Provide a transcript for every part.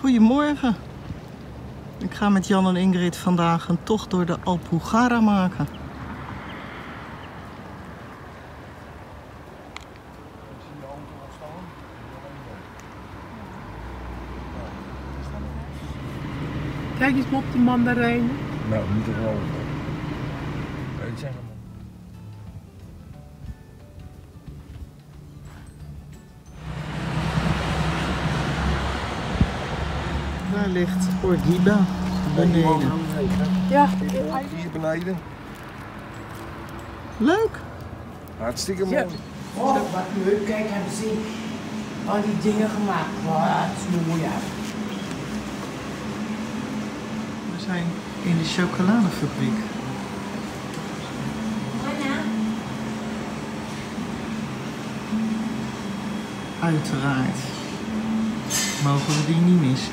Goedemorgen. Ik ga met Jan en Ingrid vandaag een tocht door de Alpujarra maken. Kijk eens op de mandarijnen. Nou, niet te geloven. Kan je het zeggen, man? Daar ligt Orgiba beneden. Ja. Hier beneden. Leuk! Hartstikke mooi. Ja. Oh, wat leuk. Kijk, hebben ze al die dingen gemaakt. Wat mooi, ja. We zijn in de chocoladefabriek. Uiteraard mogen we die niet missen.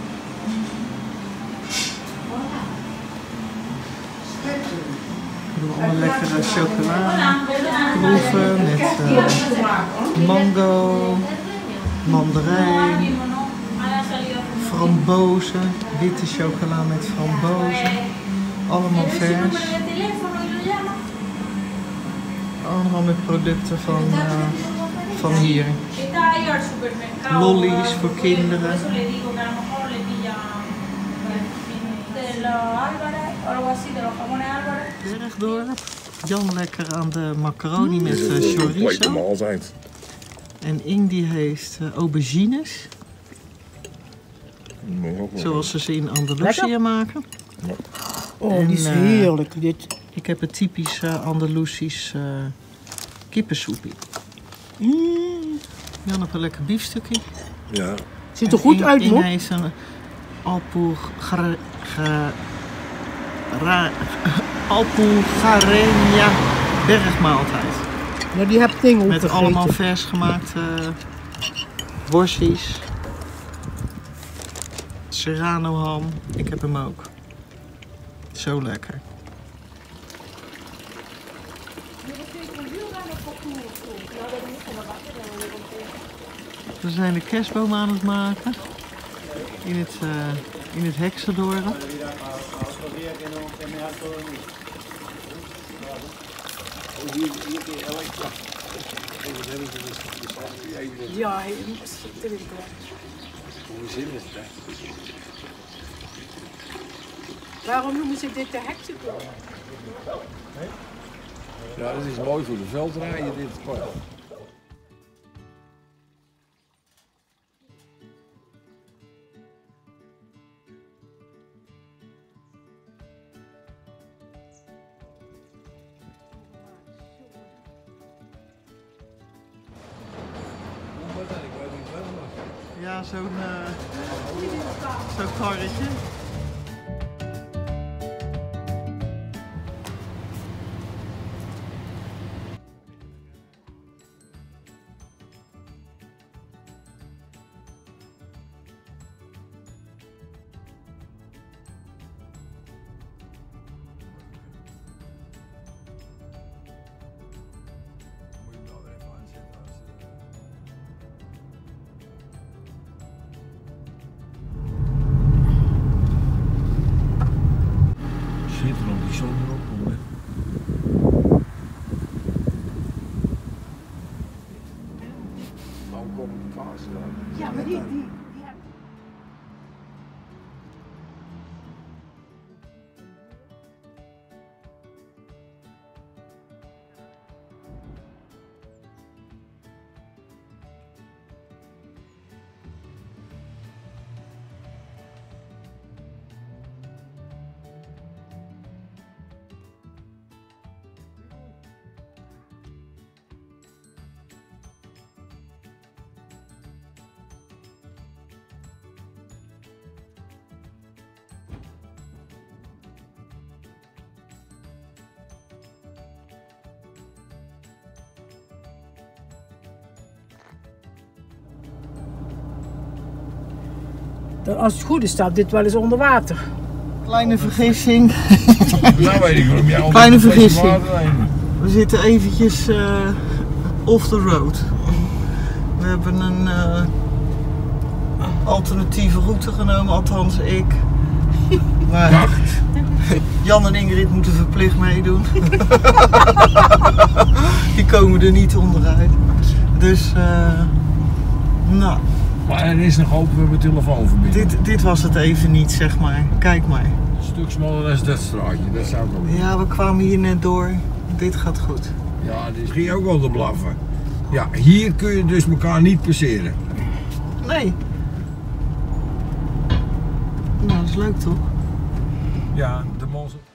We doen alle lekkere chocoladeproeven met mango, mandarijn, frambozen, witte chocola met frambozen. Allemaal vers. Allemaal met producten van hier. Lollies voor kinderen. Bergdorp. Jan lekker aan de macaroni met chorizo. Maaltijd. En Ing die heeft aubergines. Zoals ze in Andalusië maken. Oh, En, die is heerlijk. Dit. Ik heb het typisch Andalusisch kippensoepie. Jan heeft een lekker biefstukje. Ja. Ziet er goed uit, Ing hoor. heeft een Alpujarreña bergmaaltijd. Maar die heb ding Met opgegeten. allemaal vers gemaakte worstjes. Serrano ham. Ik heb hem ook. Zo lekker. We zijn de kerstboom aan het maken. In het Hexendorp. Ja, schitterend. Waarom noemen ze dit de Hexendorp? Ja, dat is mooi voor de veldrijden, dit pad. Ja, zo'n karretje. Schitterend, die zon erop, hoor. Nou komen de kaarsen dan. Ja, maar die als het goed is, staat dit wel eens onder water. Kleine vergissing. Nou weet ik waarom jij Kleine vergissing. We zitten eventjes off the road. We hebben een alternatieve route genomen, althans ik. Maar Jan en Ingrid moeten verplicht meedoen. Die komen er niet onderuit. Dus, nou. Maar er is nog hoop, we hebben telefoonverbinding. Dit was het even niet, zeg maar. Kijk maar. Een stuk smaller dan dat straatje, dat zou ik ook doen. Ja, we kwamen hier net door. Dit gaat goed. Ja, dit ging ook wel te blaffen. Ja, hier kun je dus elkaar niet passeren. Nee. Nou, dat is leuk toch? Ja, de mos.